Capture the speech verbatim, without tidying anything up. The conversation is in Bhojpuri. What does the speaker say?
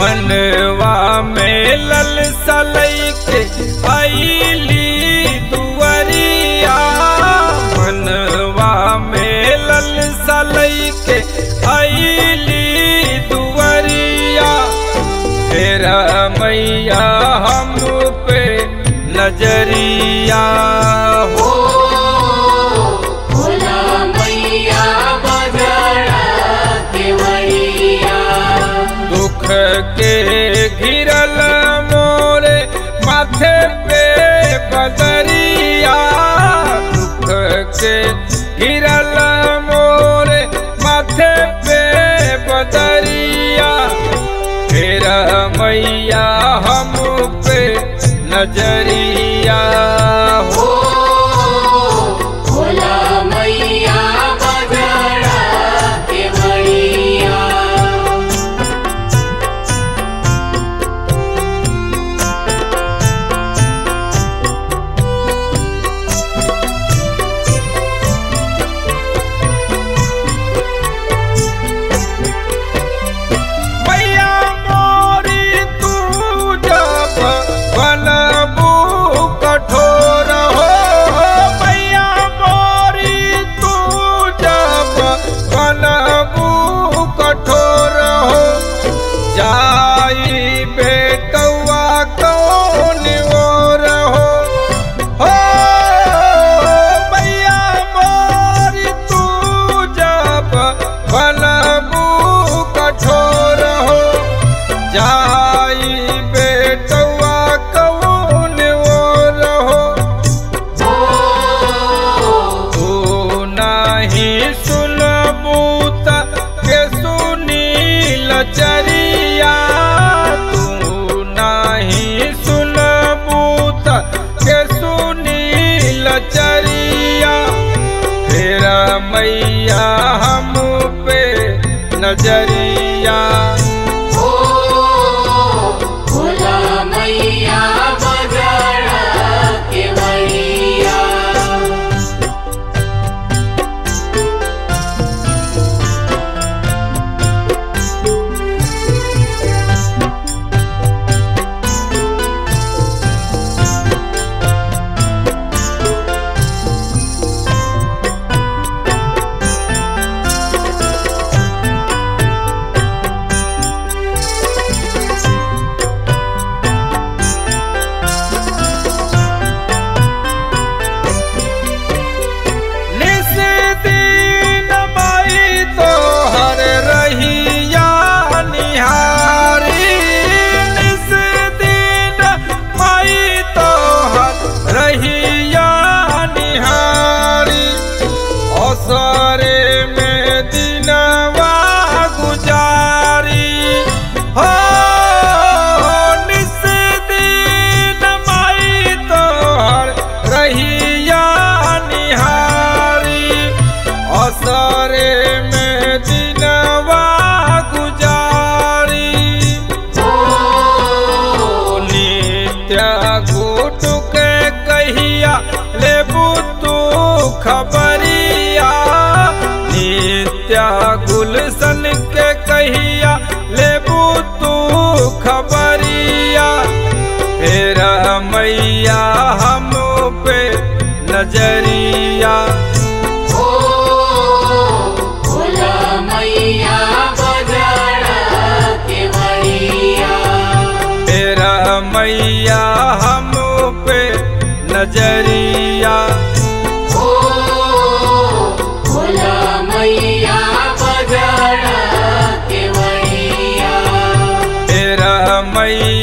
मनवा में ललसा लइके आईली दुवरिया, मनवा में ललसा लइके आईली दुवरिया। तेरा मैया हम पे नजरिया हो, के घिरल मोरे माथे पे बदरिया, दुख के घिरल मोरे माथे पे बदरिया। तेरा मैया हम पे नजरिया हो, चरिया तू नहीं सुनबूत के सुनील चरिया। तेरा मैया हम पे नजरिया हो, भोला मैया बजाड़ा के बढ़िया। खबरिया नित्या गुलशन के कहिया लेबू तू खबरिया। तेरा मैया हम पे नजरिया हो, भोला मैया बजाड़ा के बढ़िया। तेरा मैया हम पे नजरिया हो, भोला मैया बजाड़ा के बढ़िया। तेरा मैया